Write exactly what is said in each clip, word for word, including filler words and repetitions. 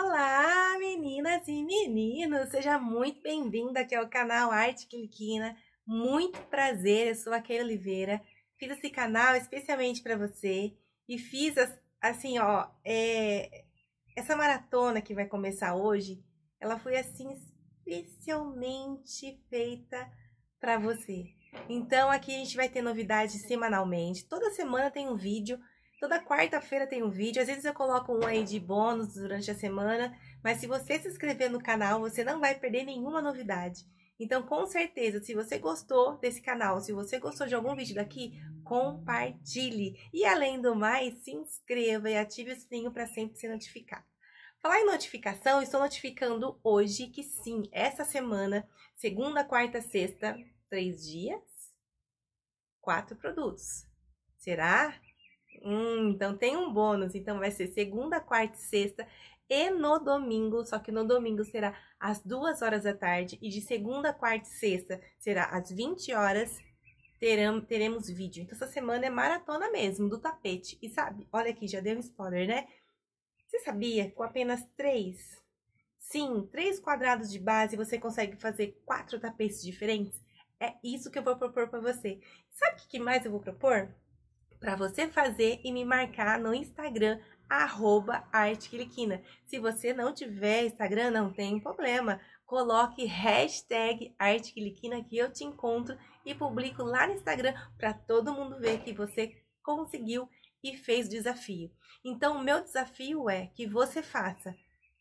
Olá, meninas e meninos! Seja muito bem-vinda aqui ao canal Arte Quiliquina. Muito prazer, eu sou a Keila Oliveira. Fiz esse canal especialmente para você e fiz assim, ó, é, essa maratona que vai começar hoje, ela foi assim especialmente feita para você. Então aqui a gente vai ter novidades semanalmente. Toda semana tem um vídeo. Toda quarta-feira tem um vídeo, às vezes eu coloco um aí de bônus durante a semana, mas se você se inscrever no canal, você não vai perder nenhuma novidade. Então, com certeza, se você gostou desse canal, se você gostou de algum vídeo daqui, compartilhe. E além do mais, se inscreva e ative o sininho para sempre ser notificado. Falar em notificação, estou notificando hoje que sim, essa semana, segunda, quarta, sexta, três dias, quatro produtos. Será? Hum, então tem um bônus, então vai ser segunda, quarta e sexta e no domingo, só que no domingo será às duas horas da tarde e de segunda, quarta e sexta será às vinte horas, teremos, teremos vídeo. Então essa semana é maratona mesmo, do tapete. E sabe, olha aqui, já deu um spoiler, né? Você sabia que com apenas três, sim, três quadrados de base você consegue fazer quatro tapetes diferentes? É isso que eu vou propor para você. Sabe o que mais eu vou propor? Para você fazer e me marcar no Instagram, arroba artequiliquina. Se você não tiver Instagram, não tem problema. Coloque hashtag artequiliquina que eu te encontro e publico lá no Instagram para todo mundo ver que você conseguiu e fez o desafio. Então, o meu desafio é que você faça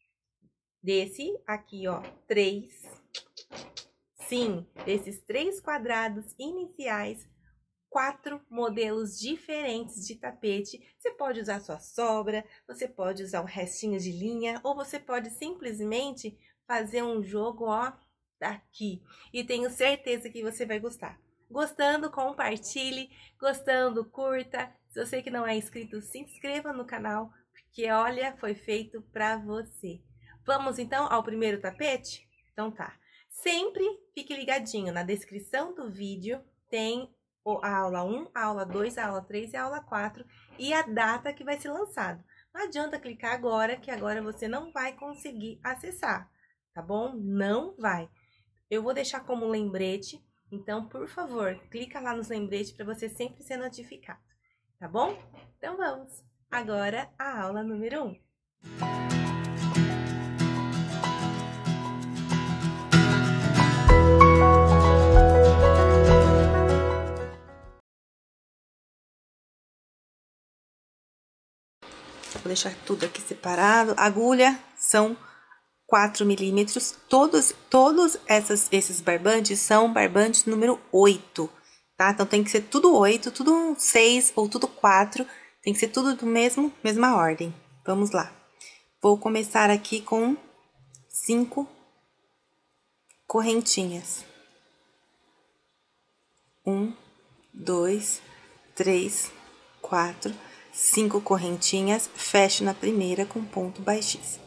desse aqui, ó, três, sim, desses três quadrados iniciais, quatro modelos diferentes de tapete. Você pode usar sua sobra, você pode usar um restinho de linha, ou você pode simplesmente fazer um jogo, ó, daqui. E tenho certeza que você vai gostar. Gostando, compartilhe. Gostando, curta. Se você que não é inscrito, se inscreva no canal, porque olha, foi feito pra você. Vamos então ao primeiro tapete? Então tá. Sempre fique ligadinho, na descrição do vídeo tem a aula um, a aula dois, a aula três e a aula quatro e a data que vai ser lançado. Não adianta clicar agora, que agora você não vai conseguir acessar, tá bom? Não vai. Eu vou deixar como lembrete, então, por favor, clica lá nos lembretes para você sempre ser notificado, tá bom? Então, vamos. Agora, a aula número um. Vou deixar tudo aqui separado. Agulha são quatro milímetros. Todos, todos essas, esses barbantes são barbantes número oito, tá? Então, tem que ser tudo oito, tudo seis ou tudo quatro. Tem que ser tudo do mesmo, mesma ordem. Vamos lá. Vou começar aqui com cinco correntinhas. Um, dois, três, quatro... cinco correntinhas, fecho na primeira com ponto baixíssimo.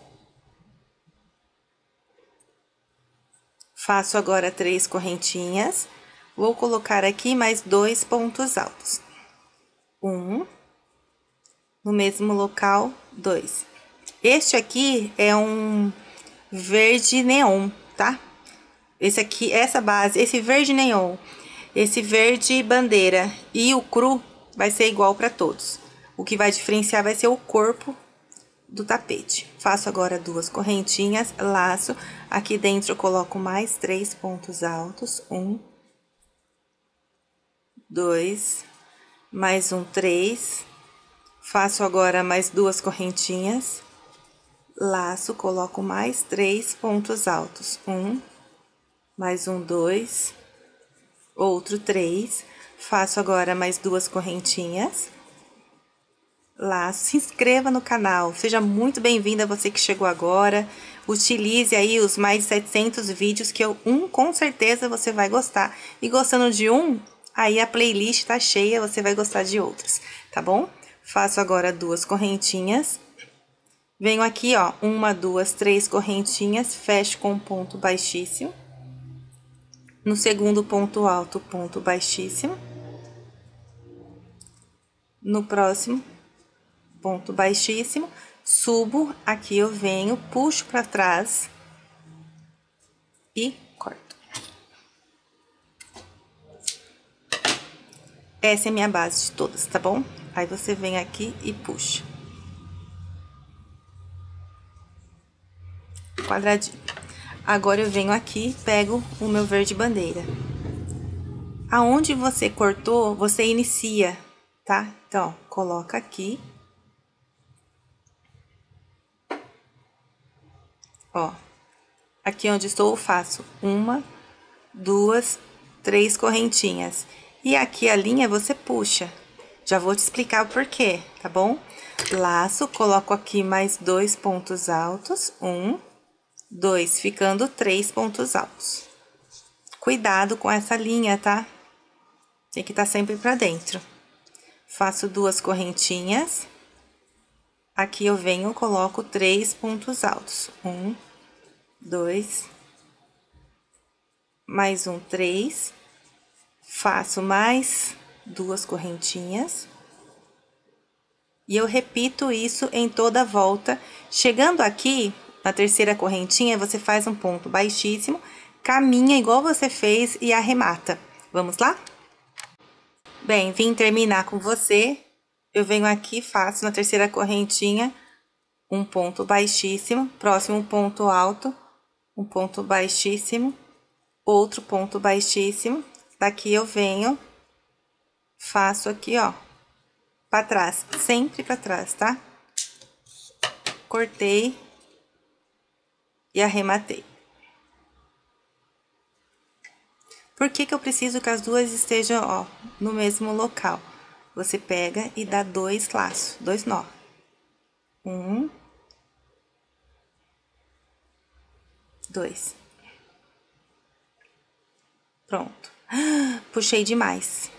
Faço agora três correntinhas, vou colocar aqui mais dois pontos altos. Um, no mesmo local, dois. Este aqui é um verde neon, tá? Esse aqui, essa base, esse verde neon, esse verde bandeira e o cru vai ser igual para todos. O que vai diferenciar vai ser o corpo do tapete. Faço agora duas correntinhas, laço. Aqui dentro eu coloco mais três pontos altos. Um, dois, mais um, três. Faço agora mais duas correntinhas, laço, coloco mais três pontos altos. Um, mais um, dois, outro três. Faço agora mais duas correntinhas. Laço, se inscreva no canal, seja muito bem-vinda você que chegou agora, utilize aí os mais de setecentos vídeos que eu, um com certeza você vai gostar, e gostando de um, aí a playlist tá cheia, você vai gostar de outros, tá bom? Faço agora duas correntinhas, venho aqui ó, uma, duas, três correntinhas, fecho com ponto baixíssimo, no segundo ponto alto, ponto baixíssimo, no próximo, ponto baixíssimo, Subo, aqui eu venho, puxo pra trás e corto. Essa é a minha base de todas, tá bom? Aí você vem aqui e puxa. Quadradinho. Agora eu venho aqui, pego o meu verde bandeira. Aonde você cortou, você inicia, tá? Então, ó, coloca aqui. Ó, aqui onde estou eu faço uma, duas, três correntinhas. E aqui a linha você puxa. Já vou te explicar o porquê, tá bom? Laço, coloco aqui mais dois pontos altos, um, dois, ficando três pontos altos. Cuidado com essa linha, tá? Tem que estar sempre pra dentro. Faço duas correntinhas. Aqui eu venho, coloco três pontos altos. Um, dois, mais um, três. Faço mais duas correntinhas. E eu repito isso em toda a volta. Chegando aqui, na terceira correntinha, você faz um ponto baixíssimo, caminha igual você fez e arremata. Vamos lá? Bem, vim terminar com você. Eu venho aqui, faço na terceira correntinha um ponto baixíssimo, próximo ponto alto, um ponto baixíssimo, outro ponto baixíssimo. Daqui eu venho, faço aqui, ó, pra trás, sempre pra trás, tá? Cortei e arrematei. Por que que eu preciso que as duas estejam, ó, no mesmo local? Você pega e dá dois laços, dois nó. Um, dois. Pronto. Puxei demais.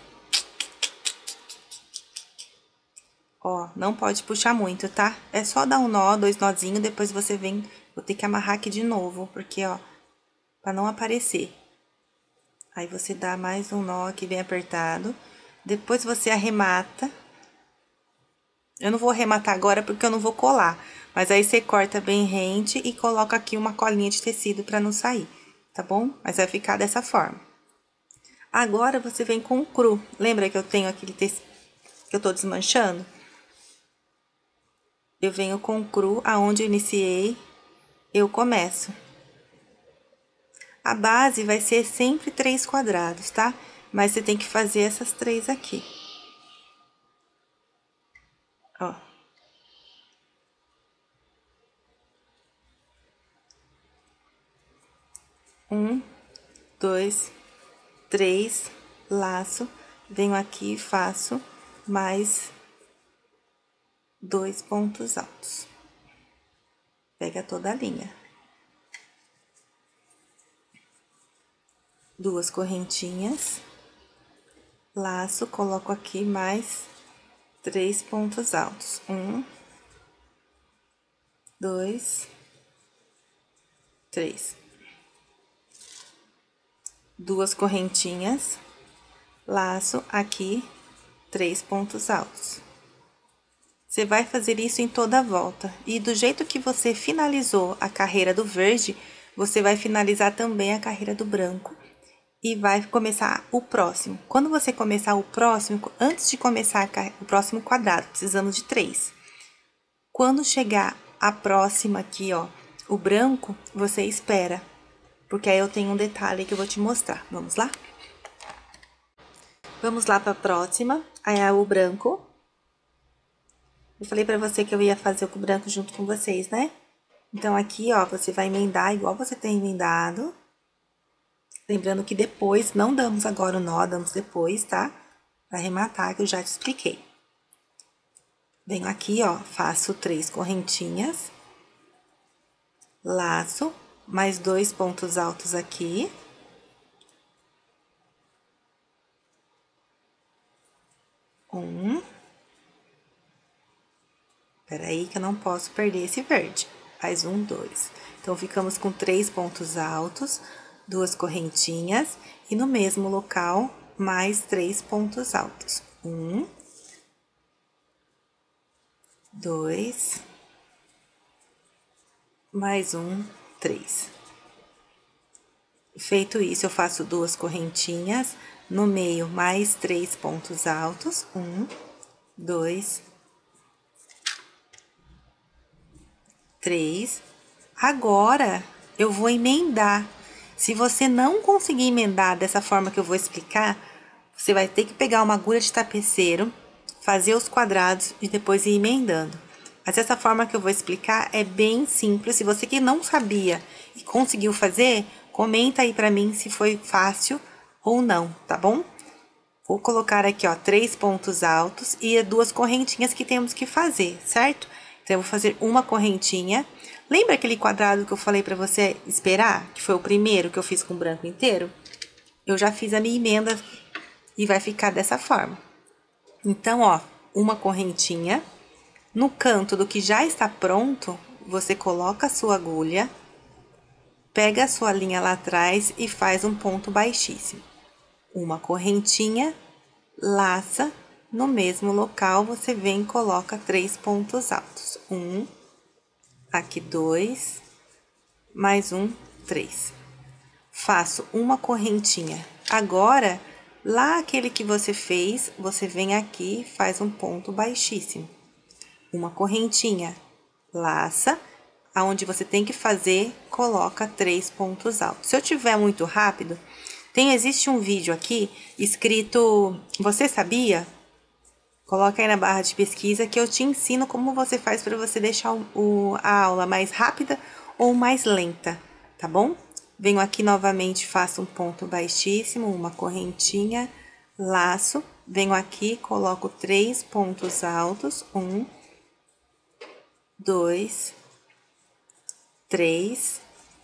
Ó, não pode puxar muito, tá? É só dar um nó, dois nozinhos, depois você vem... Vou ter que amarrar aqui de novo, porque, ó, pra não aparecer. Aí, você dá mais um nó aqui bem apertado. Depois, você arremata. Eu não vou arrematar agora, porque eu não vou colar. Mas aí, você corta bem rente e coloca aqui uma colinha de tecido pra não sair, tá bom? Mas vai ficar dessa forma. Agora, você vem com o cru. Lembra que eu tenho aquele tecido que eu tô desmanchando? Eu venho com o cru, aonde eu iniciei, eu começo. A base vai ser sempre três quadrados, tá? Mas você tem que fazer essas três aqui. Ó. Um, dois, três, laço, venho aqui e faço mais dois pontos altos. Pega toda a linha. Duas correntinhas, laço, coloco aqui mais três pontos altos. Um, dois, três. Duas correntinhas, laço, aqui, três pontos altos. Você vai fazer isso em toda a volta. E do jeito que você finalizou a carreira do verde, você vai finalizar também a carreira do branco. E vai começar o próximo. Quando você começar o próximo, antes de começar o próximo quadrado, precisamos de três. Quando chegar a próxima aqui, ó, o branco, você espera. Porque aí eu tenho um detalhe que eu vou te mostrar. Vamos lá? Vamos lá para a próxima. Aí é o branco. Eu falei pra você que eu ia fazer o branco junto com vocês, né? Então, aqui, ó, você vai emendar igual você tem emendado. Lembrando que depois, não damos agora o nó, damos depois, tá? Pra arrematar, que eu já te expliquei. Venho aqui, ó, faço três correntinhas. Laço, mais dois pontos altos aqui. Um. Peraí que eu não posso perder esse verde. Faz um, dois. Então, ficamos com três pontos altos, duas correntinhas, e no mesmo local, mais três pontos altos. Um, dois, mais um, três. Feito isso, eu faço duas correntinhas, no meio mais três pontos altos, um, dois, três. Agora, eu vou emendar. Se você não conseguir emendar dessa forma que eu vou explicar, você vai ter que pegar uma agulha de tapeceiro, fazer os quadrados e depois ir emendando. Mas essa forma que eu vou explicar é bem simples. Se você que não sabia e conseguiu fazer, comenta aí pra mim se foi fácil ou não, tá bom? Vou colocar aqui, ó, três pontos altos e duas correntinhas que temos que fazer, certo? Então, eu vou fazer uma correntinha. Lembra aquele quadrado que eu falei pra você esperar? Que foi o primeiro que eu fiz com branco inteiro? Eu já fiz a minha emenda e vai ficar dessa forma. Então, ó, uma correntinha. No canto do que já está pronto, você coloca a sua agulha, pega a sua linha lá atrás e faz um ponto baixíssimo. Uma correntinha, laça, no mesmo local você vem e coloca três pontos altos. Um, aqui dois, mais um, três. Faço uma correntinha. Agora, lá aquele que você fez, você vem aqui e faz um ponto baixíssimo. Uma correntinha, laça, aonde você tem que fazer, coloca três pontos altos. Se eu tiver muito rápido, tem, existe um vídeo aqui escrito, você sabia? Coloca aí na barra de pesquisa que eu te ensino como você faz para você deixar o, o, a aula mais rápida ou mais lenta, tá bom? Venho aqui novamente, faço um ponto baixíssimo, uma correntinha, laço, venho aqui, coloco três pontos altos, um, dois, três,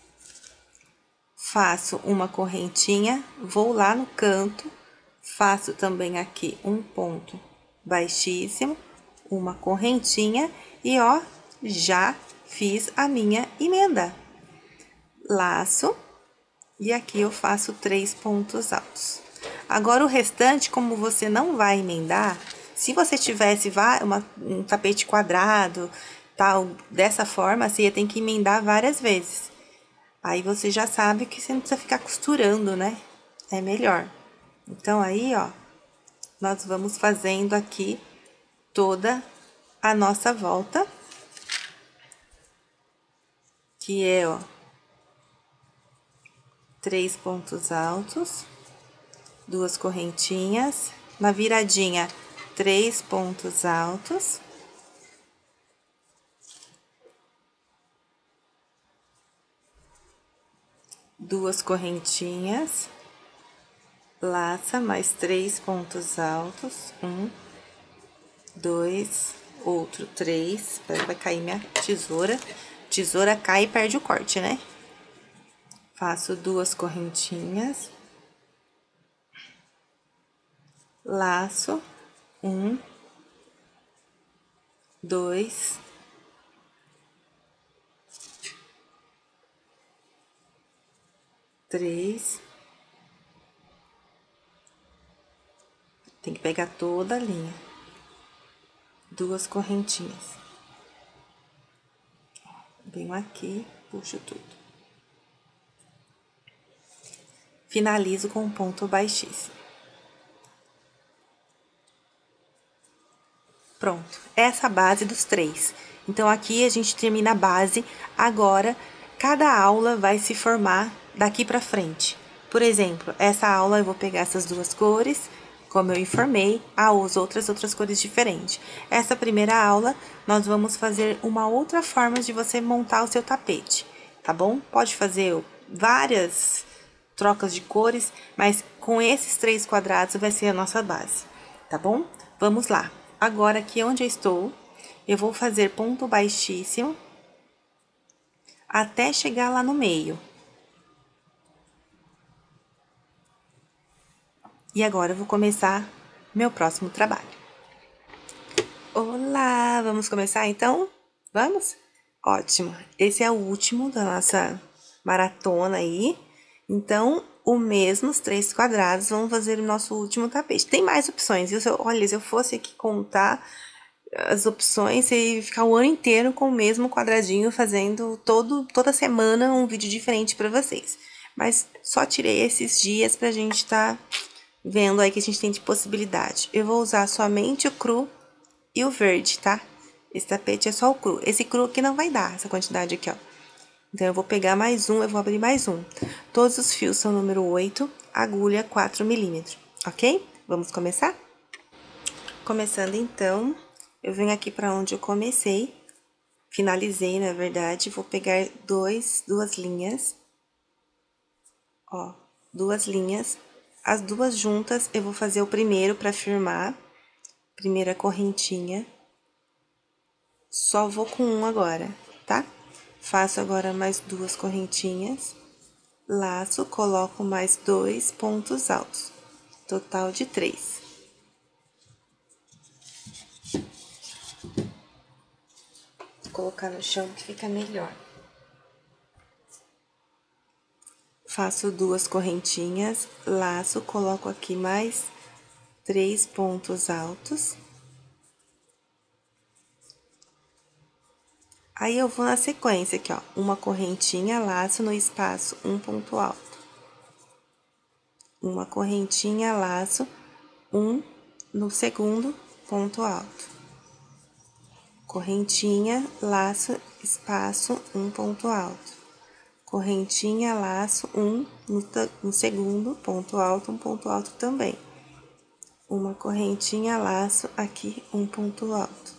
faço uma correntinha, vou lá no canto, faço também aqui um ponto baixíssimo, uma correntinha e ó, já fiz a minha emenda. Laço e aqui eu faço três pontos altos. Agora o restante, como você não vai emendar, se você tivesse uma, um tapete quadrado, tal, dessa forma, você ia ter que emendar várias vezes. Aí você já sabe que você não precisa ficar costurando, né? É melhor. Então, aí, ó, nós vamos fazendo aqui toda a nossa volta. Que é, ó, três pontos altos, duas correntinhas, na viradinha, três pontos altos. Duas correntinhas, laça, mais três pontos altos, um, dois, outro, três, vai cair minha tesoura, tesoura cai e perde o corte, né? Faço duas correntinhas, laço, um, dois, três, tem que pegar toda a linha, duas correntinhas, venho aqui, puxo tudo, finalizo com um ponto baixíssimo. Pronto, essa a base dos três. Então, aqui a gente termina a base, agora, cada aula vai se formar daqui pra frente. Por exemplo, essa aula eu vou pegar essas duas cores, como eu informei, ah, as outras, outras cores diferentes. Essa primeira aula, nós vamos fazer uma outra forma de você montar o seu tapete, tá bom? Pode fazer várias trocas de cores, mas com esses três quadrados vai ser a nossa base, tá bom? Vamos lá. Agora, aqui onde eu estou, eu vou fazer ponto baixíssimo até chegar lá no meio. E agora, eu vou começar meu próximo trabalho. Olá! Vamos começar, então? Vamos? Ótimo! Esse é o último da nossa maratona aí. Então, o mesmo, os três quadrados, vamos fazer o nosso último tapete. Tem mais opções, viu? Se eu, olha, se eu fosse aqui contar, as opções e ficar o ano inteiro com o mesmo quadradinho, fazendo todo, toda semana um vídeo diferente para vocês. Mas só tirei esses dias pra gente tá vendo aí que a gente tem de possibilidade. Eu vou usar somente o cru e o verde, tá? Esse tapete é só o cru. Esse cru aqui não vai dar essa quantidade aqui, ó. Então, eu vou pegar mais um, eu vou abrir mais um. Todos os fios são número oito, agulha quatro milímetros, ok? Vamos começar? Começando, então, eu venho aqui para onde eu comecei, finalizei, na verdade, vou pegar dois, duas linhas, ó, duas linhas. As duas juntas, eu vou fazer o primeiro para firmar, primeira correntinha. Só vou com um agora, tá? Faço agora mais duas correntinhas, laço, coloco mais dois pontos altos, total de três. Vou colocar no chão que fica melhor. Faço duas correntinhas, laço, coloco aqui mais três pontos altos. Aí, eu vou na sequência aqui, ó, uma correntinha, laço no espaço, um ponto alto. Uma correntinha, laço, um no segundo ponto alto. Correntinha, laço, espaço, um ponto alto. Correntinha, laço, um no, no segundo ponto alto, um ponto alto também. Uma correntinha, laço, aqui, um ponto alto.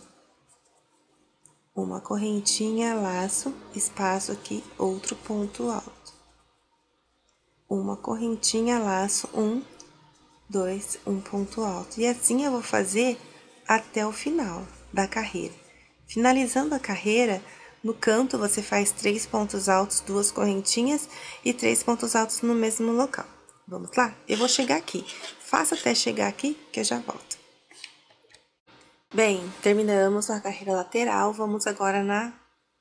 Uma correntinha, laço, espaço aqui, outro ponto alto. Uma correntinha, laço, um, dois, um ponto alto. E assim eu vou fazer até o final da carreira. Finalizando a carreira, no canto você faz três pontos altos, duas correntinhas e três pontos altos no mesmo local. Vamos lá? Eu vou chegar aqui. Faça até chegar aqui que eu já volto. Bem, terminamos a carreira lateral, vamos agora na,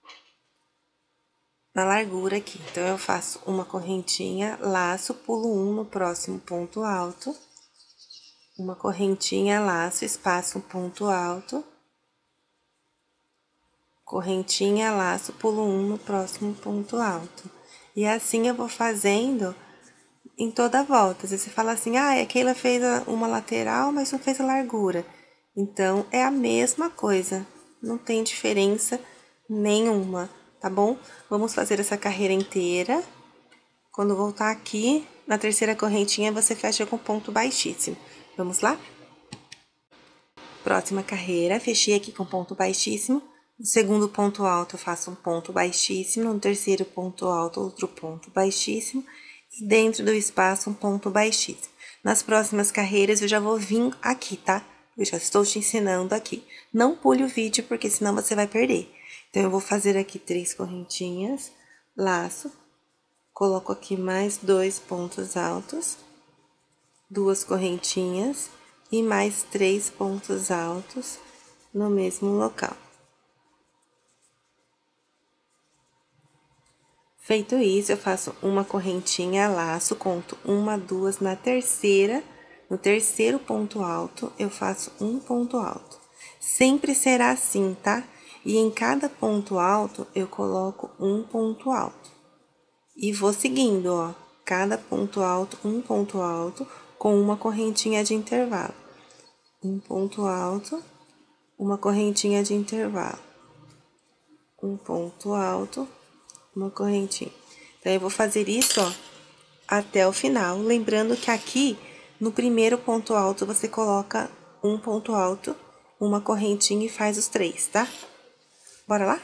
na largura aqui. Então, eu faço uma correntinha, laço, pulo um no próximo ponto alto. Uma correntinha, laço, espaço, um ponto alto. Correntinha, laço, pulo um no próximo ponto alto. E assim eu vou fazendo em toda a volta. Às vezes você fala assim, ah, a Keila fez uma lateral, mas não fez a largura. Então, é a mesma coisa, não tem diferença nenhuma, tá bom? Vamos fazer essa carreira inteira. Quando voltar aqui, na terceira correntinha, você fecha com ponto baixíssimo. Vamos lá? Próxima carreira, fechei aqui com ponto baixíssimo. No segundo ponto alto, eu faço um ponto baixíssimo. No terceiro ponto alto, outro ponto baixíssimo. E dentro do espaço, um ponto baixíssimo. Nas próximas carreiras, eu já vou vir aqui, tá? Eu já estou te ensinando aqui. Não pule o vídeo, porque senão você vai perder. Então, eu vou fazer aqui três correntinhas, laço, coloco aqui mais dois pontos altos, duas correntinhas e mais três pontos altos no mesmo local. Feito isso, eu faço uma correntinha, laço, conto uma, duas, na terceira, no terceiro ponto alto, eu faço um ponto alto. Sempre será assim, tá? E em cada ponto alto, eu coloco um ponto alto. E vou seguindo, ó, cada ponto alto, um ponto alto, com uma correntinha de intervalo. Um ponto alto, uma correntinha de intervalo. Um ponto alto, uma correntinha. Então, eu vou fazer isso, ó, até o final. Lembrando que aqui, no primeiro ponto alto, você coloca um ponto alto, uma correntinha e faz os três, tá? Bora lá?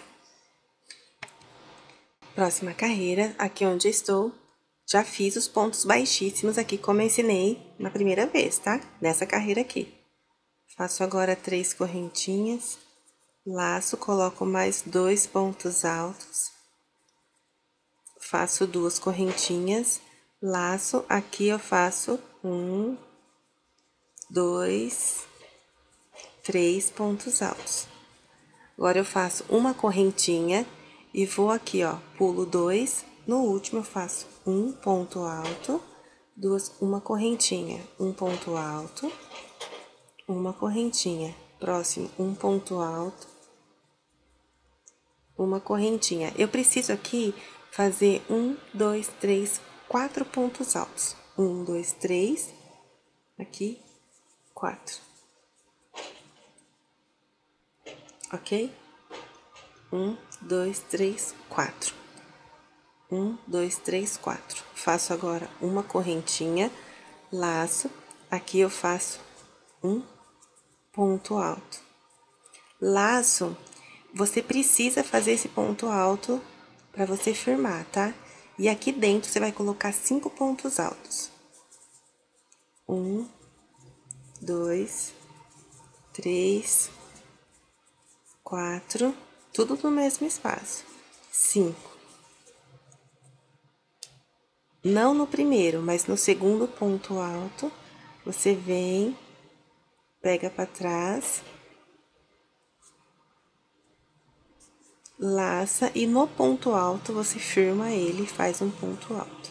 Próxima carreira, aqui onde eu estou, já fiz os pontos baixíssimos aqui, como eu ensinei na primeira vez, tá? Nessa carreira aqui. Faço agora três correntinhas, laço, coloco mais dois pontos altos. Faço duas correntinhas, laço, aqui eu faço um, dois, três pontos altos. Agora, eu faço uma correntinha e vou aqui, ó, pulo dois, no último eu faço um ponto alto, duas, uma correntinha, um ponto alto, uma correntinha, próximo um ponto alto, uma correntinha. Eu preciso aqui fazer um, dois, três, quatro pontos altos. Um, dois, três, aqui, quatro. Ok? Um, dois, três, quatro. Um, dois, três, quatro. Faço agora uma correntinha, laço. Aqui eu faço um ponto alto. Laço, você precisa fazer esse ponto alto para você firmar, tá? E aqui dentro você vai colocar cinco pontos altos. Um, dois, três, quatro, tudo no mesmo espaço. Cinco. Não no primeiro, mas no segundo ponto alto, você vem, pega para trás, laça e no ponto alto você firma ele e faz um ponto alto.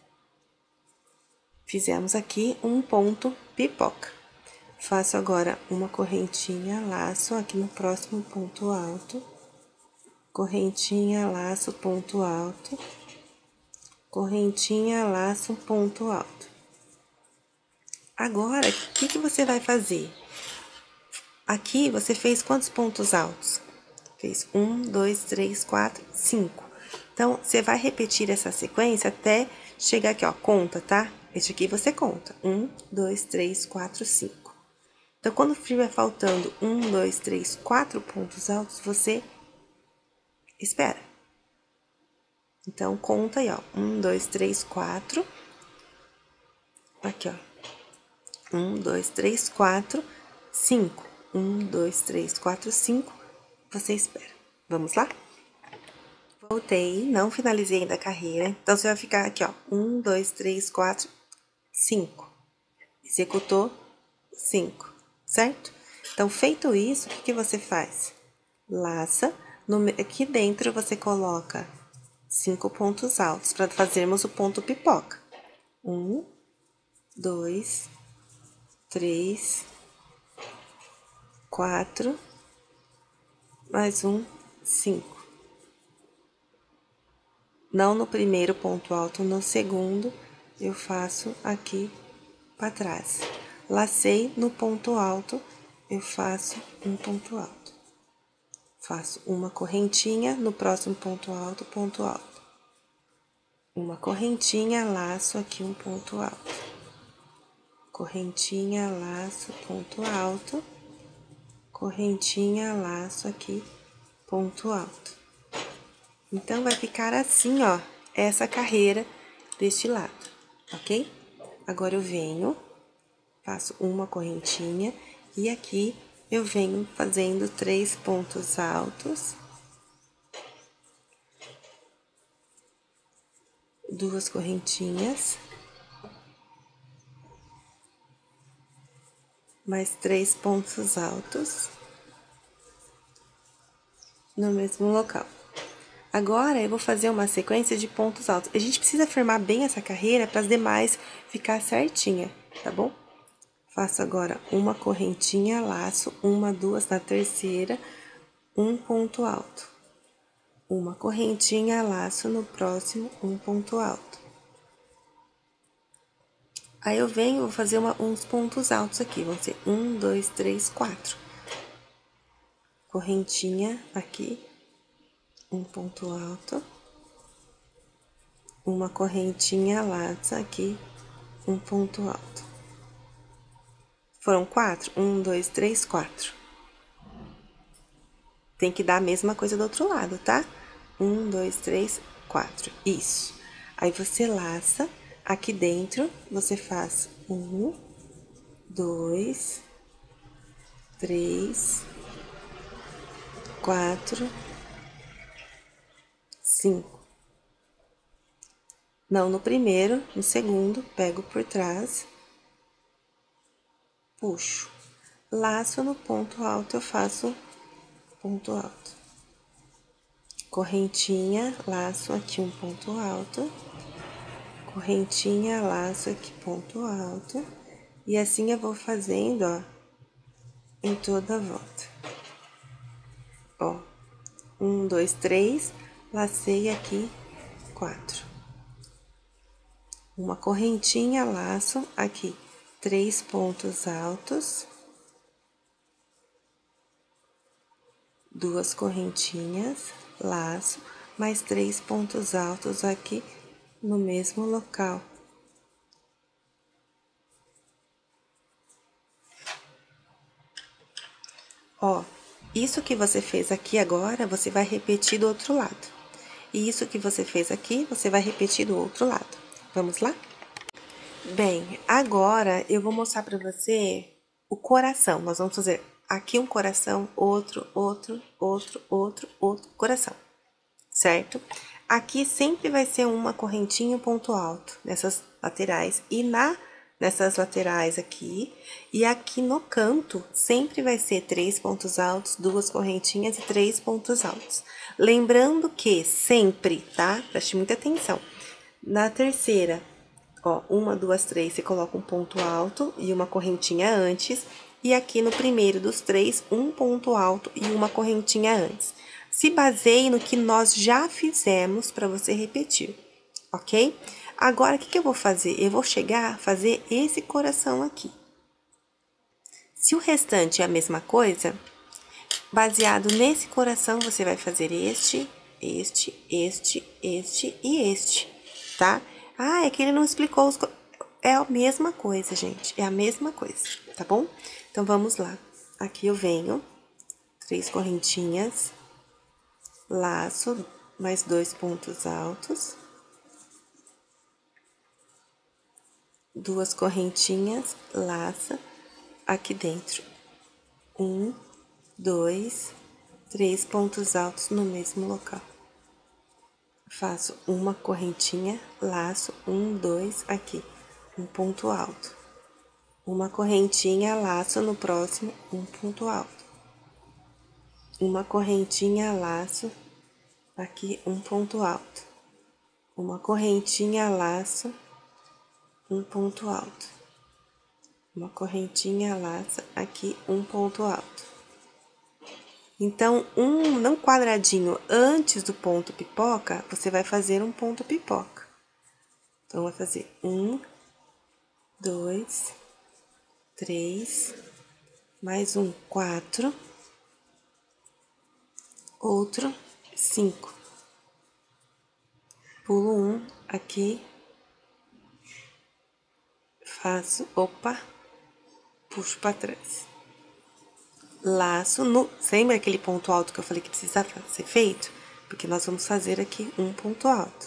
Fizemos aqui um ponto pipoca. Faço agora uma correntinha, laço aqui no próximo ponto alto, correntinha, laço, ponto alto, correntinha, laço, ponto alto. Agora, o que que você vai fazer? Aqui você fez quantos pontos altos? Fez um, dois, três, quatro, cinco. Então, você vai repetir essa sequência até chegar aqui, ó, conta, tá? Este aqui você conta. Um, dois, três, quatro, cinco. Então, quando estiver faltando um, dois, três, quatro pontos altos, você espera. Então, conta aí, ó. Um, dois, três, quatro. Aqui, ó. Um, dois, três, quatro, cinco. Um, dois, três, quatro, cinco. Você espera. Vamos lá? Voltei, não finalizei ainda a carreira. Então, você vai ficar aqui, ó. Um, dois, três, quatro, cinco. Executou cinco, certo? Então, feito isso, o que, que você faz? Laça. No, aqui dentro, você coloca cinco pontos altos para fazermos o ponto pipoca. Um, dois, três, quatro, mais um, cinco. Não no primeiro ponto alto, no segundo, eu faço aqui para trás. Lacei no ponto alto, eu faço um ponto alto. Faço uma correntinha no próximo ponto alto, ponto alto. Uma correntinha, laço aqui um ponto alto. Correntinha, laço, ponto alto. Correntinha, laço aqui, ponto alto. Então, vai ficar assim, ó, essa carreira deste lado, ok? Agora, eu venho, faço uma correntinha e aqui eu venho fazendo três pontos altos. Duas correntinhas. Mais três pontos altos. No mesmo local. Agora, eu vou fazer uma sequência de pontos altos. A gente precisa firmar bem essa carreira para as demais ficar certinha, tá bom? Faço agora uma correntinha, laço, uma, duas na terceira, um ponto alto. Uma correntinha, laço no próximo, um ponto alto. Aí, eu venho, vou fazer uma, uns pontos altos aqui, vão ser um, dois, três, quatro. Correntinha aqui, um ponto alto. Uma correntinha, laço aqui, um ponto alto. Foram quatro? Um, dois, três, quatro. Tem que dar a mesma coisa do outro lado, tá? Um, dois, três, quatro. Isso. Aí, você laça. Aqui dentro, você faz um, dois, três, quatro, cinco. Não no primeiro, no segundo, pego por trás. Puxo. Laço no ponto alto, eu faço ponto alto. Correntinha, laço aqui um ponto alto. Correntinha, laço aqui ponto alto. E assim eu vou fazendo, ó, em toda a volta. Ó, um, dois, três, lacei aqui quatro. Uma correntinha, laço aqui, três pontos altos, duas correntinhas, laço, mais três pontos altos aqui no mesmo local. Ó, isso que você fez aqui agora, você vai repetir do outro lado. E isso que você fez aqui, você vai repetir do outro lado. Vamos lá? Bem, agora eu vou mostrar pra você o coração. Nós vamos fazer aqui um coração, outro, outro, outro, outro, outro coração, certo? Aqui sempre vai ser uma correntinha e um ponto alto, nessas laterais. E na, nessas laterais aqui, e aqui no canto, sempre vai ser três pontos altos, duas correntinhas e três pontos altos. Lembrando que sempre, tá? Preste muita atenção. Na terceira, ó, uma, duas, três, você coloca um ponto alto e uma correntinha antes. E aqui no primeiro dos três, um ponto alto e uma correntinha antes. Se baseie no que nós já fizemos para você repetir, ok? Agora, o que, que eu vou fazer? Eu vou chegar a fazer esse coração aqui. Se o restante é a mesma coisa, baseado nesse coração, você vai fazer este, este, este, este e este, tá? Ah, é que ele não explicou os... É a mesma coisa, gente, é a mesma coisa, tá bom? Então, vamos lá. Aqui eu venho, três correntinhas, laço, mais dois pontos altos, duas correntinhas, laça, aqui dentro, um, dois, três pontos altos no mesmo local. Faço uma correntinha, laço, um, dois, aqui, um ponto alto. Uma correntinha, laço no próximo, um ponto alto. Uma correntinha, laço, aqui, um ponto alto. Uma correntinha, laço, um ponto alto. Uma correntinha, laço, aqui, um ponto alto. Então, um não quadradinho antes do ponto pipoca, você vai fazer um ponto pipoca. Então, vai fazer um, dois, três, mais um, quatro, outro, cinco. Pulo um aqui, faço, opa, puxo para trás. Laço no... Lembra aquele ponto alto que eu falei que precisa ser feito? Porque nós vamos fazer aqui um ponto alto.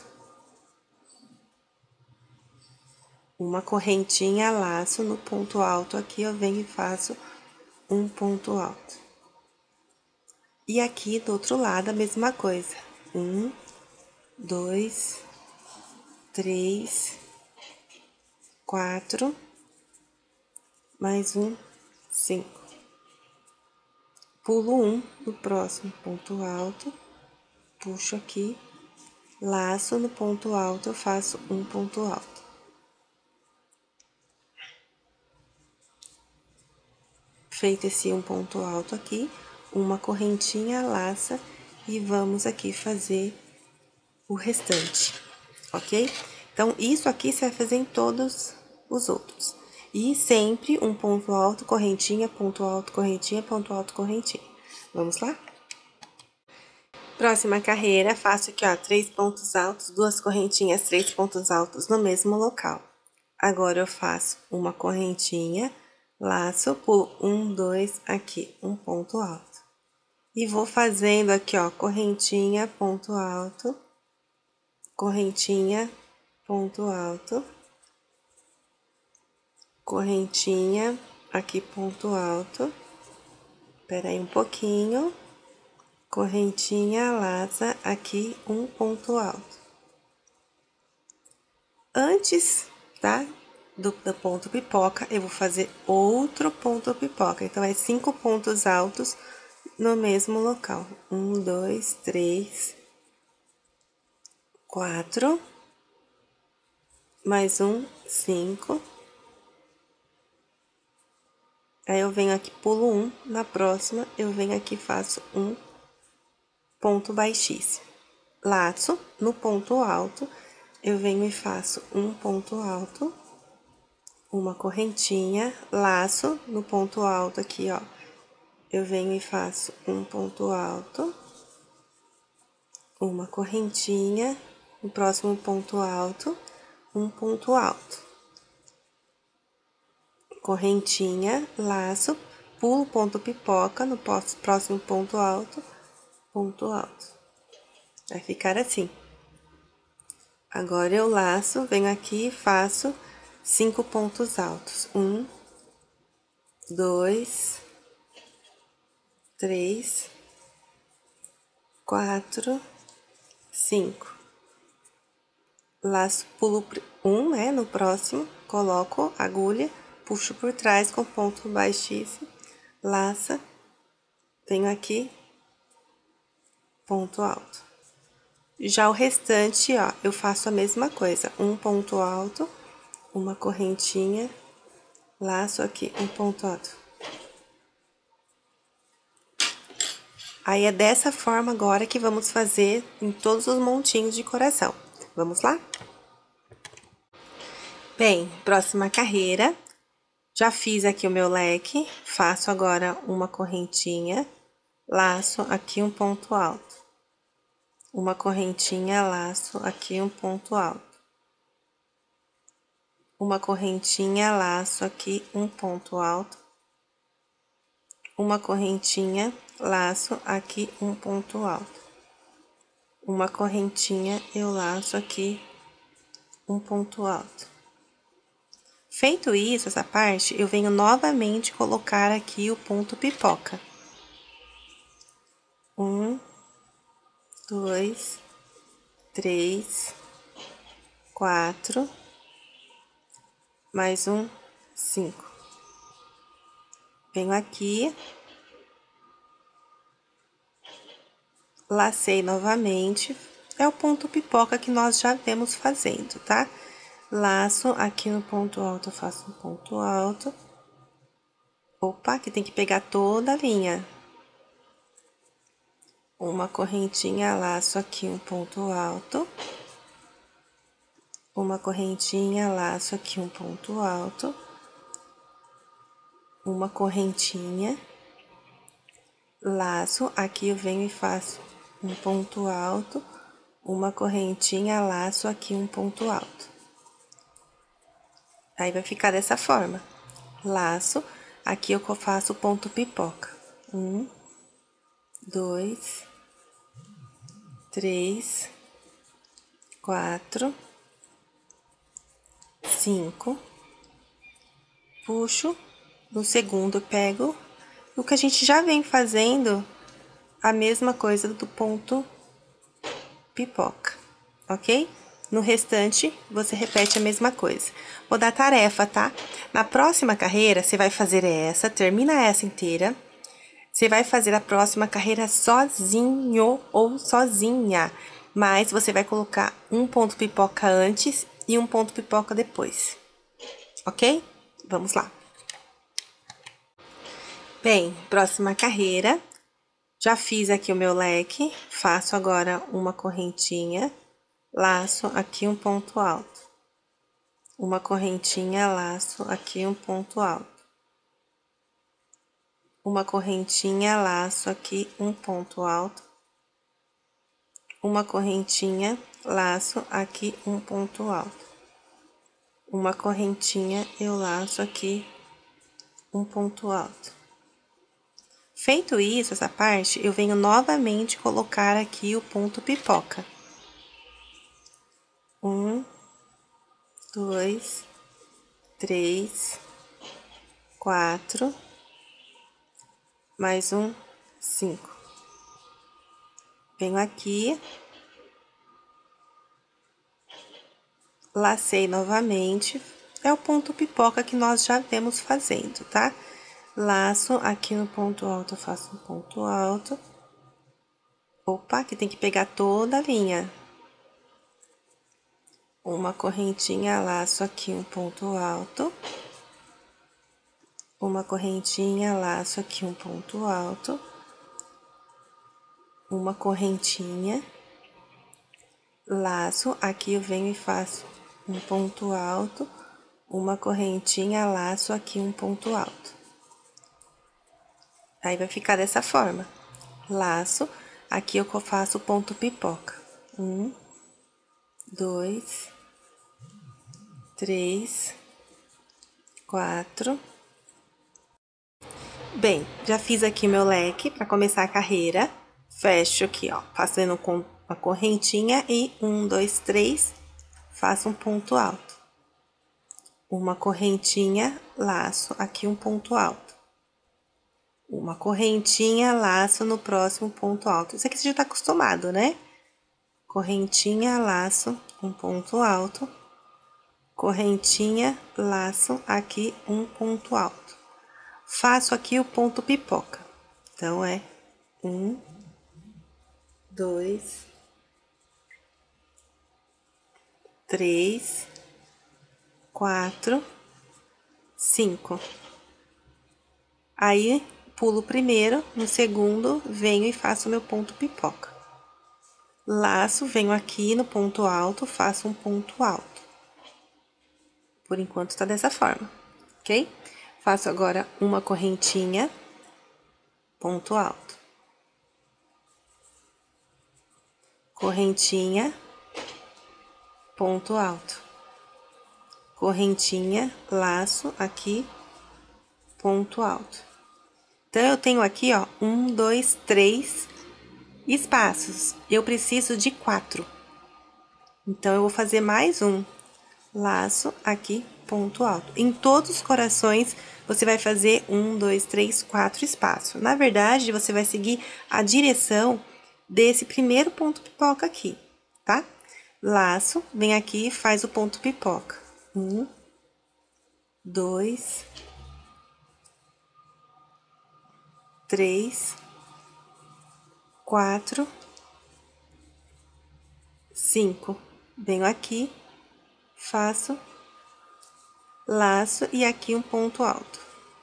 Uma correntinha, laço no ponto alto aqui, eu venho e faço um ponto alto. E aqui do outro lado a mesma coisa. Um, dois, três, quatro, mais um, cinco. Pulo um no próximo ponto alto, puxo aqui, laço no ponto alto, eu faço um ponto alto. Feito esse um ponto alto aqui, uma correntinha, laça e vamos aqui fazer o restante, ok? Então, isso aqui você vai fazer em todos os outros. E sempre um ponto alto, correntinha, ponto alto, correntinha, ponto alto, correntinha. Vamos lá? Próxima carreira, faço aqui, ó, três pontos altos, duas correntinhas, três pontos altos no mesmo local. Agora, eu faço uma correntinha, laço, pulo um, dois, aqui, um ponto alto. E vou fazendo aqui, ó, correntinha, ponto alto, correntinha, ponto alto, correntinha, aqui, ponto alto. Espera aí um pouquinho. Correntinha, laça, aqui, um ponto alto. Antes, tá? Do, do ponto pipoca, eu vou fazer outro ponto pipoca. Então, é cinco pontos altos no mesmo local. Um, dois, três, quatro, mais um, cinco, Aí eu venho aqui, pulo um, na próxima eu venho aqui e faço um ponto baixíssimo. Laço, no ponto alto, eu venho e faço um ponto alto, uma correntinha, laço, no ponto alto aqui, ó. Eu venho e faço um ponto alto, uma correntinha, no próximo ponto alto, um ponto alto. Correntinha, laço, pulo ponto pipoca no próximo ponto alto, ponto alto. Vai ficar assim. Agora eu laço, venho aqui e faço cinco pontos altos. Um, dois, três, quatro, cinco. Laço, pulo um, né, no próximo, coloco a agulha, puxo por trás com ponto baixíssimo, laça, venho aqui, ponto alto. Já o restante, ó, eu faço a mesma coisa, um ponto alto, uma correntinha, laço aqui, um ponto alto. Aí, é dessa forma agora que vamos fazer em todos os montinhos de coração. Vamos lá? Bem, próxima carreira. Já fiz aqui o meu leque, faço agora uma correntinha, laço aqui um ponto alto. Uma correntinha, laço aqui um ponto alto. Uma correntinha, laço aqui um ponto alto. Uma correntinha, laço aqui um ponto alto. Uma correntinha, eu laço aqui um ponto alto. Feito isso, essa parte, eu venho novamente colocar aqui o ponto pipoca. Um, dois, três, quatro, mais um, cinco. Venho aqui, lacei novamente, é o ponto pipoca que nós já vemos fazendo, tá? Laço aqui no ponto alto, eu faço um ponto alto. Opa, que tem que pegar toda a linha. Uma correntinha, laço aqui um ponto alto. Uma correntinha, laço aqui um ponto alto. Uma correntinha, laço, aqui eu venho e faço um ponto alto. Uma correntinha, laço aqui um ponto alto. Aí, vai ficar dessa forma. Laço, aqui eu faço ponto pipoca. Um, dois, três, quatro, cinco. Puxo, no segundo pego o que a gente já vem fazendo, a mesma coisa do ponto pipoca, ok? No restante, você repete a mesma coisa. Vou dar tarefa, tá? Na próxima carreira, você vai fazer essa, termina essa inteira. Você vai fazer a próxima carreira sozinho ou sozinha. Mas você vai colocar um ponto pipoca antes e um ponto pipoca depois. Ok? Vamos lá. Bem, próxima carreira. Já fiz aqui o meu leque. Faço agora uma correntinha. Laço aqui um ponto alto. Uma correntinha, laço aqui um ponto alto. Uma correntinha, laço aqui um ponto alto. Uma correntinha, laço aqui um ponto alto. Uma correntinha, eu laço aqui um ponto alto. Feito isso, essa parte, eu venho novamente colocar aqui o ponto pipoca. Um, dois, três, quatro, mais um, cinco. Venho aqui, lacei novamente, é o ponto pipoca que nós já vemos fazendo, tá? Laço aqui no ponto alto, eu faço um ponto alto. Opa, que tem que pegar toda a linha. Uma correntinha, laço aqui um ponto alto. uma correntinha, laço aqui um ponto alto, uma correntinha, laço, aqui eu venho e faço um ponto alto, uma correntinha, laço aqui um ponto alto. Aí vai ficar dessa forma. Laço, aqui eu faço ponto pipoca. Um, dois, três, quatro. Bem, já fiz aqui meu leque para começar a carreira. Fecho aqui, ó, fazendo com uma correntinha e um, dois, três, faço um ponto alto. Uma correntinha, laço aqui um ponto alto. Uma correntinha, laço no próximo ponto alto. Isso aqui você já tá acostumado, né? Correntinha, laço, um ponto alto. Correntinha, laço, aqui um ponto alto. Faço aqui o ponto pipoca. Então, é um, dois, três, quatro, cinco. Aí, pulo o primeiro, no segundo, venho e faço meu ponto pipoca. Laço, venho aqui no ponto alto, faço um ponto alto. Por enquanto, tá dessa forma, ok? Faço agora uma correntinha, ponto alto. Correntinha, ponto alto. Correntinha, laço, aqui, ponto alto. Então, eu tenho aqui, ó, um, dois, três espaços. Eu preciso de quatro. Então, eu vou fazer mais um. Laço, aqui, ponto alto. Em todos os corações, você vai fazer um, dois, três, quatro espaços. Na verdade, você vai seguir a direção desse primeiro ponto pipoca aqui, tá? Laço, vem aqui e faz o ponto pipoca. Um, dois, três, quatro, cinco. Venho aqui, faço laço e aqui um ponto alto.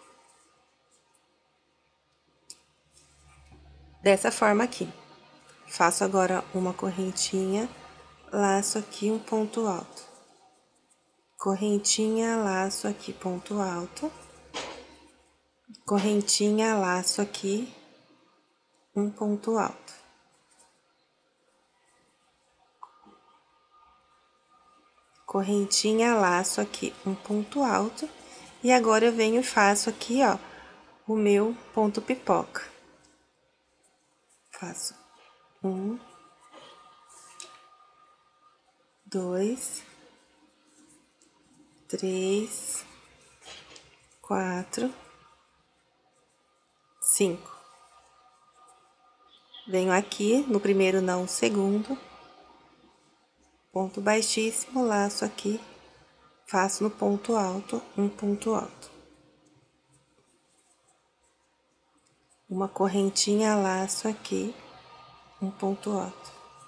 Dessa forma aqui. Faço agora uma correntinha, laço aqui um ponto alto. Correntinha, laço aqui, ponto alto. Correntinha, laço aqui, um ponto alto. Correntinha, laço aqui, um ponto alto. E agora, eu venho e faço aqui, ó, o meu ponto pipoca. Faço um, dois, três, quatro, cinco. Venho aqui, no primeiro não, segundo. Ponto baixíssimo, laço aqui, faço no ponto alto, um ponto alto. Uma correntinha, laço aqui, um ponto alto.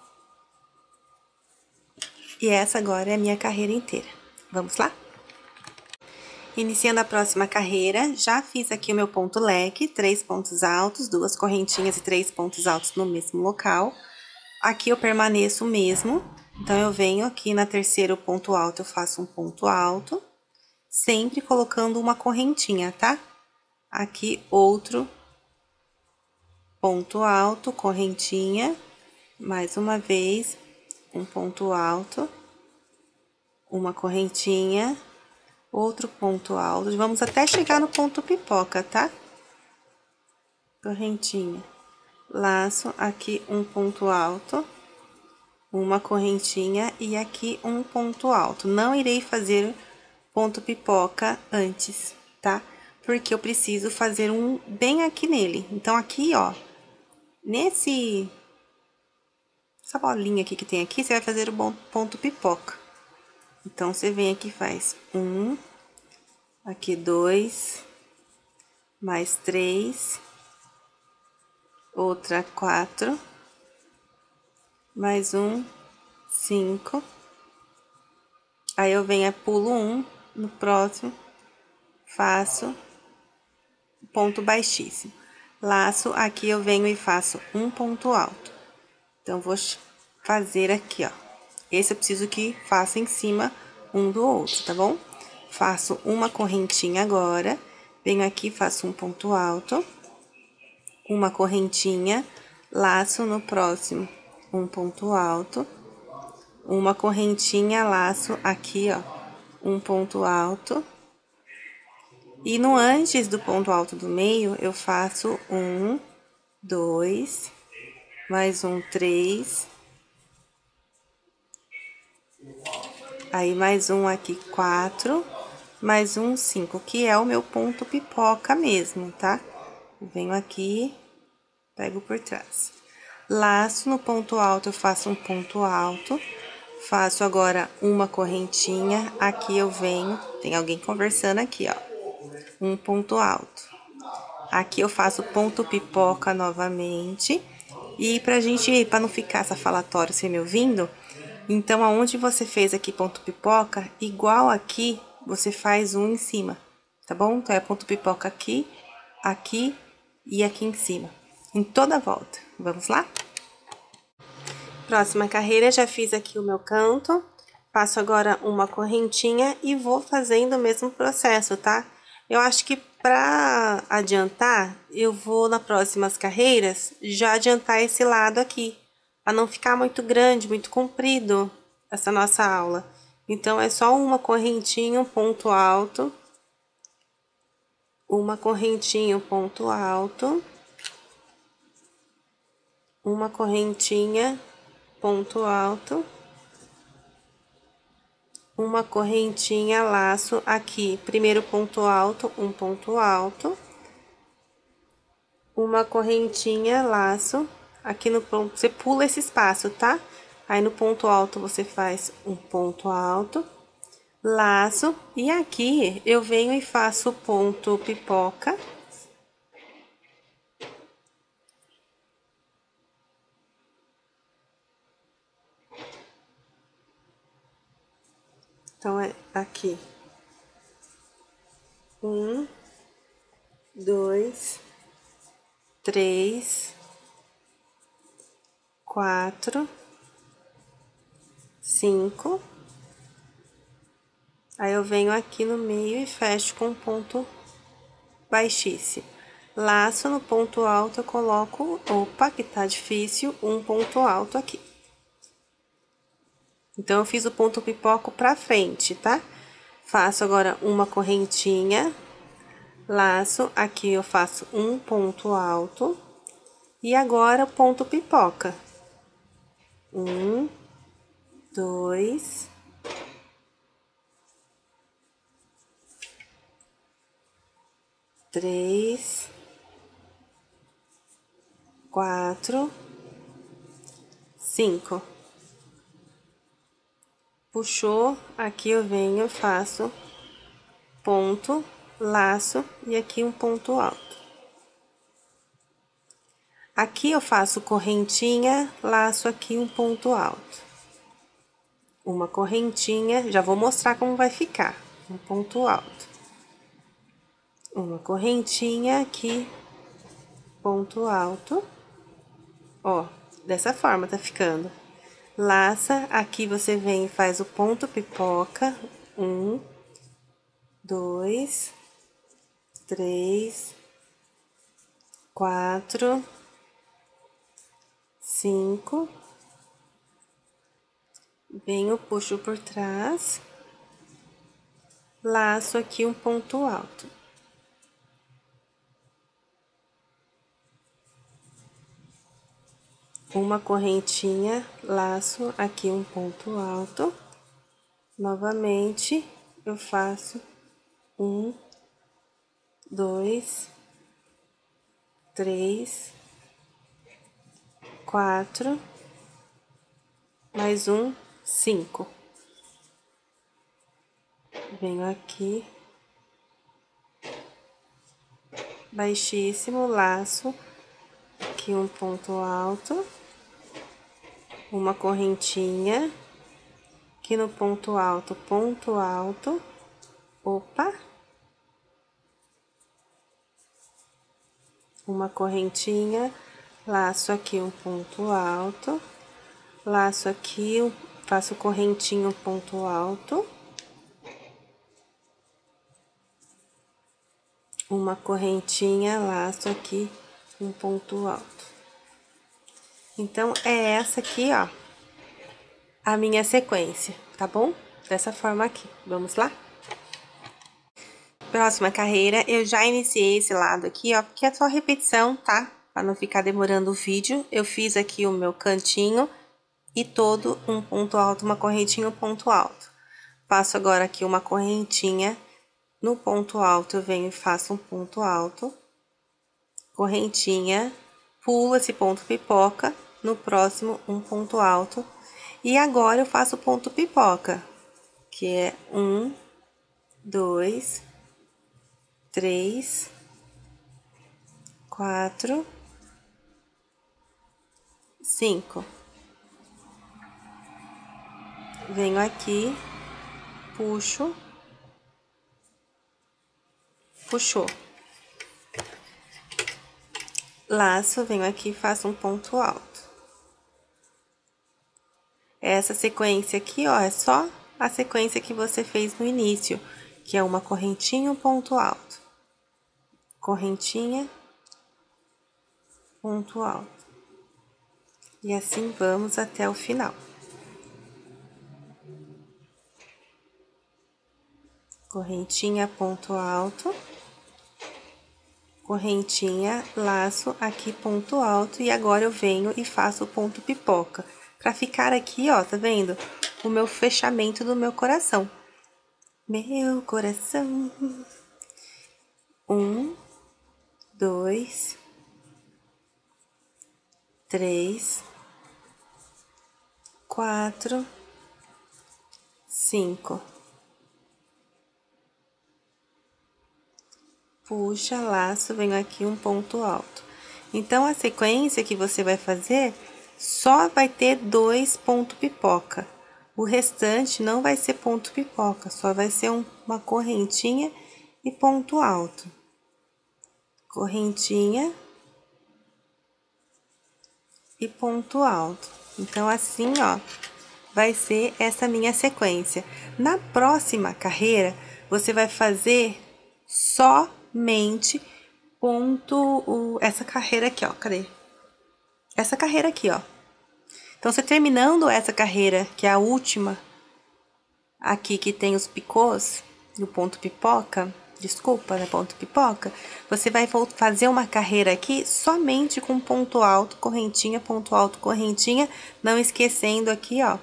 E essa agora é a minha carreira inteira. Vamos lá? Iniciando a próxima carreira, já fiz aqui o meu ponto leque, três pontos altos, duas correntinhas e três pontos altos no mesmo local. Aqui eu permaneço mesmo, então eu venho aqui na terceiro ponto alto, eu faço um ponto alto, sempre colocando uma correntinha, tá? Aqui outro ponto alto, correntinha, mais uma vez, um ponto alto, uma correntinha, outro ponto alto, vamos até chegar no ponto pipoca, tá? Correntinha, laço, aqui um ponto alto, uma correntinha e aqui um ponto alto. Não irei fazer ponto pipoca antes, tá? Porque eu preciso fazer um bem aqui nele. Então, aqui, ó, nesse... essa bolinha aqui que tem aqui, você vai fazer o ponto pipoca. Então, você vem aqui e faz um, aqui dois, mais três, outra quatro, mais um, cinco. Aí, eu venho, pulo um, no próximo, faço ponto baixíssimo. Laço, aqui eu venho e faço um ponto alto. Então, vou fazer aqui, ó. Esse eu preciso que faça em cima um do outro, tá bom? Faço uma correntinha agora, venho aqui, faço um ponto alto, uma correntinha, laço no próximo, um ponto alto, uma correntinha, laço aqui, ó, um ponto alto. E no antes do ponto alto do meio, eu faço um, dois, mais um, três. Aí, mais um aqui, quatro, mais um, cinco, que é o meu ponto pipoca mesmo, tá? Eu venho aqui, pego por trás. Laço no ponto alto, eu faço um ponto alto. Faço agora uma correntinha, aqui eu venho, tem alguém conversando aqui, ó. Um ponto alto. Aqui eu faço ponto pipoca novamente. E pra gente, pra não ficar essa falatório você me ouvindo, então aonde você fez aqui ponto pipoca, igual aqui, você faz um em cima, tá bom? Então é ponto pipoca aqui, aqui e aqui em cima, em toda a volta. Vamos lá? Próxima carreira, já fiz aqui o meu canto, passo agora uma correntinha e vou fazendo o mesmo processo, tá? Eu acho que pra adiantar, eu vou nas próximas carreiras já adiantar esse lado aqui, pra não ficar muito grande, muito comprido essa nossa aula. Então, é só uma correntinha, um ponto alto, uma correntinha, um ponto alto, uma correntinha, ponto alto, uma correntinha, laço aqui, primeiro ponto alto, um ponto alto, uma correntinha, laço, aqui no ponto, você pula esse espaço, tá? Aí, no ponto alto, você faz um ponto alto, laço, e aqui eu venho e faço ponto pipoca. Então, é aqui. Um, dois, três, quatro, cinco. Aí, eu venho aqui no meio e fecho com ponto baixíssimo. Laço no ponto alto, eu coloco, opa, que tá difícil, um ponto alto aqui. Então, eu fiz o ponto pipoco pra frente, tá? Faço agora uma correntinha, laço, aqui eu faço um ponto alto, e agora ponto pipoca. Um, dois, três, quatro, cinco. Puxou, aqui eu venho, faço ponto, laço e aqui um ponto alto. Aqui eu faço correntinha, laço aqui um ponto alto. Uma correntinha, já vou mostrar como vai ficar, um ponto alto. Uma correntinha aqui, ponto alto. Ó, dessa forma tá ficando. Laça, aqui você vem e faz o ponto pipoca, um, dois, três, quatro, cinco. Venho, puxo por trás, laço aqui um ponto alto. Uma correntinha, laço aqui um ponto alto. Novamente, eu faço um, dois, três, quatro, mais um, cinco. Venho aqui, baixíssimo, laço, aqui um ponto alto, uma correntinha, aqui no ponto alto, ponto alto, opa. uma correntinha, laço aqui um ponto alto, laço aqui, faço correntinha, um ponto alto, uma correntinha, laço aqui, um ponto alto. Então, é essa aqui, ó, a minha sequência, tá bom? Dessa forma aqui. Vamos lá? Próxima carreira, eu já iniciei esse lado aqui, ó, porque é só repetição, tá? Pra não ficar demorando o vídeo. Eu fiz aqui o meu cantinho e todo um ponto alto, uma correntinha, um ponto alto. Faço agora aqui uma correntinha, no ponto alto eu venho e faço um ponto alto, correntinha, pulo esse ponto pipoca, no próximo um ponto alto. E agora eu faço o ponto pipoca, que é um, dois, três, quatro, cinco. Venho aqui, puxo, puxou. Laço, venho aqui e faço um ponto alto. Essa sequência aqui, ó, é só a sequência que você fez no início, que é uma correntinha, um ponto alto. Correntinha, ponto alto. E assim vamos até o final. Correntinha, ponto alto. Correntinha, laço, aqui ponto alto. E agora eu venho e faço o ponto pipoca. Pra ficar aqui, ó, tá vendo? O meu fechamento do meu coração. Meu coração. Um, dois, três, quatro, cinco. Puxa, laço, venho aqui um ponto alto. Então, a sequência que você vai fazer só vai ter dois pontos pipoca. O restante não vai ser ponto pipoca, só vai ser um, uma correntinha e ponto alto. Correntinha e ponto alto. Então, assim, ó, vai ser essa minha sequência. Na próxima carreira, você vai fazer somente ponto, o, essa carreira aqui, ó, cadê? Essa carreira aqui, ó. Então, você terminando essa carreira, que é a última, aqui que tem os picôs, do ponto pipoca, desculpa, né, ponto pipoca, você vai fazer uma carreira aqui somente com ponto alto, correntinha, ponto alto, correntinha, não esquecendo aqui, ó,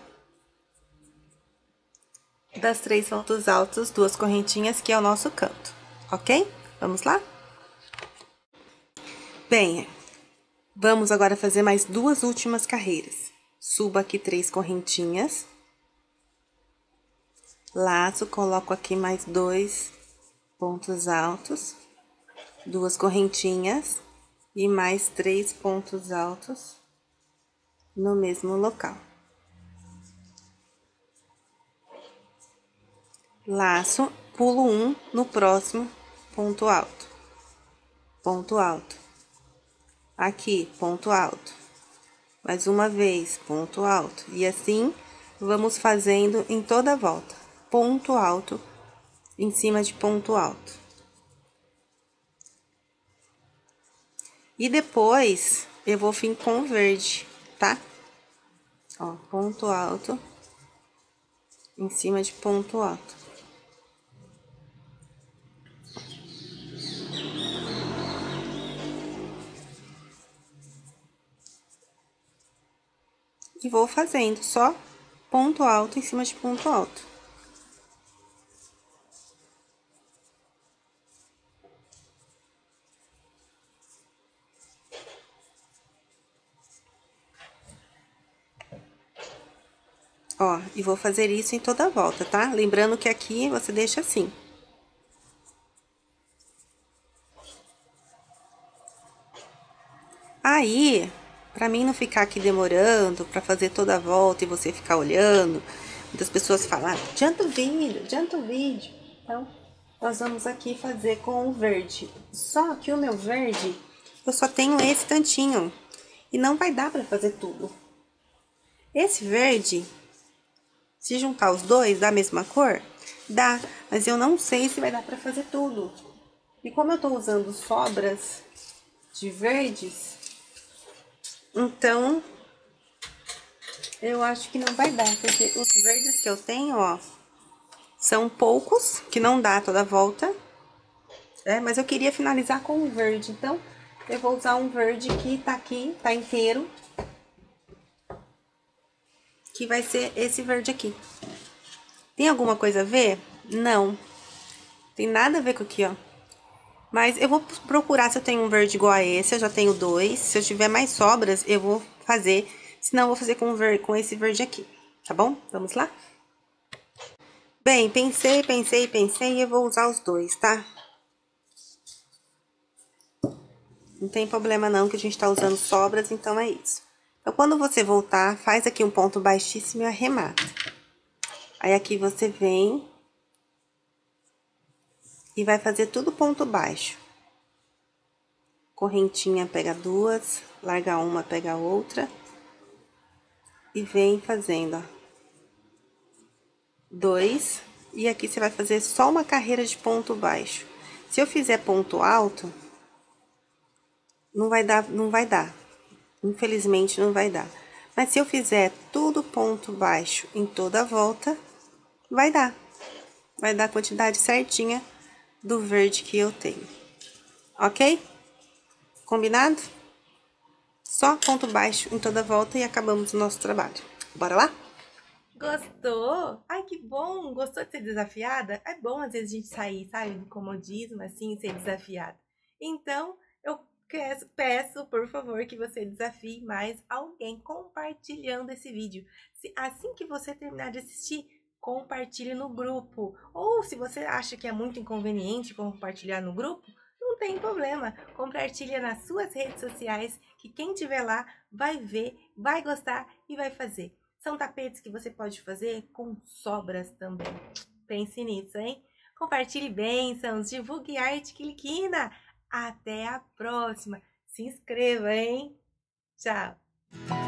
das três pontos altos, duas correntinhas, que é o nosso canto, ok? Vamos lá? Bem, vamos agora fazer mais duas últimas carreiras. Subo aqui três correntinhas, laço, coloco aqui mais dois pontos altos, duas correntinhas e mais três pontos altos no mesmo local. Laço, pulo um no próximo ponto alto, ponto alto, aqui, ponto alto. Mais uma vez, ponto alto. E assim, vamos fazendo em toda a volta. Ponto alto, em cima de ponto alto. E depois, eu vou vir com verde, tá? Ó, ponto alto, em cima de ponto alto. E vou fazendo só ponto alto em cima de ponto alto. Ó, e vou fazer isso em toda a volta, tá? Lembrando que aqui você deixa assim. Aí, pra mim não ficar aqui demorando, pra fazer toda a volta e você ficar olhando, muitas pessoas falam, ah, adianta o vídeo, adianta o vídeo. Então, nós vamos aqui fazer com o verde. Só que o meu verde, eu só tenho esse tantinho. E não vai dar pra fazer tudo. Esse verde, se juntar os dois da mesma cor, dá. Mas eu não sei se vai dar pra fazer tudo. E como eu tô usando sobras de verdes, então eu acho que não vai dar. Porque os verdes que eu tenho, ó, são poucos, que não dá toda a volta. É, mas eu queria finalizar com um verde, então eu vou usar um verde que tá aqui, tá inteiro. Que vai ser esse verde aqui. Tem alguma coisa a ver? Não. Tem nada a ver com aqui, ó. Mas eu vou procurar se eu tenho um verde igual a esse, eu já tenho dois. Se eu tiver mais sobras, eu vou fazer. Senão, eu vou fazer com, ver, com esse verde aqui, tá bom? Vamos lá? Bem, pensei, pensei, pensei e eu vou usar os dois, tá? Não tem problema não, que a gente tá usando sobras, então é isso. Então, quando você voltar, faz aqui um ponto baixíssimo e arremata. Aí, aqui você vem e vai fazer tudo ponto baixo. Correntinha pega duas, larga uma, pega outra. E vem fazendo, ó. Dois. E aqui você vai fazer só uma carreira de ponto baixo. Se eu fizer ponto alto, não vai dar, não vai dar. Infelizmente, não vai dar. Mas se eu fizer tudo ponto baixo em toda a volta, vai dar. Vai dar a quantidade certinha do verde que eu tenho. Ok? Combinado? Só ponto baixo em toda a volta e acabamos o nosso trabalho. Bora lá? Gostou? Ai, que bom! Gostou de ser desafiada? É bom às vezes a gente sair, sabe, do comodismo, assim, e ser desafiada. Então, eu peço, peço, por favor, que você desafie mais alguém compartilhando esse vídeo. Se, assim que você terminar de assistir, compartilhe no grupo. Ou se você acha que é muito inconveniente compartilhar no grupo, não tem problema. Compartilha nas suas redes sociais, que quem tiver lá vai ver, vai gostar e vai fazer. São tapetes que você pode fazer com sobras também. Pense nisso, hein? Compartilhe bênçãos, divulgue arte quiliquina. Até a próxima. Se inscreva, hein? Tchau!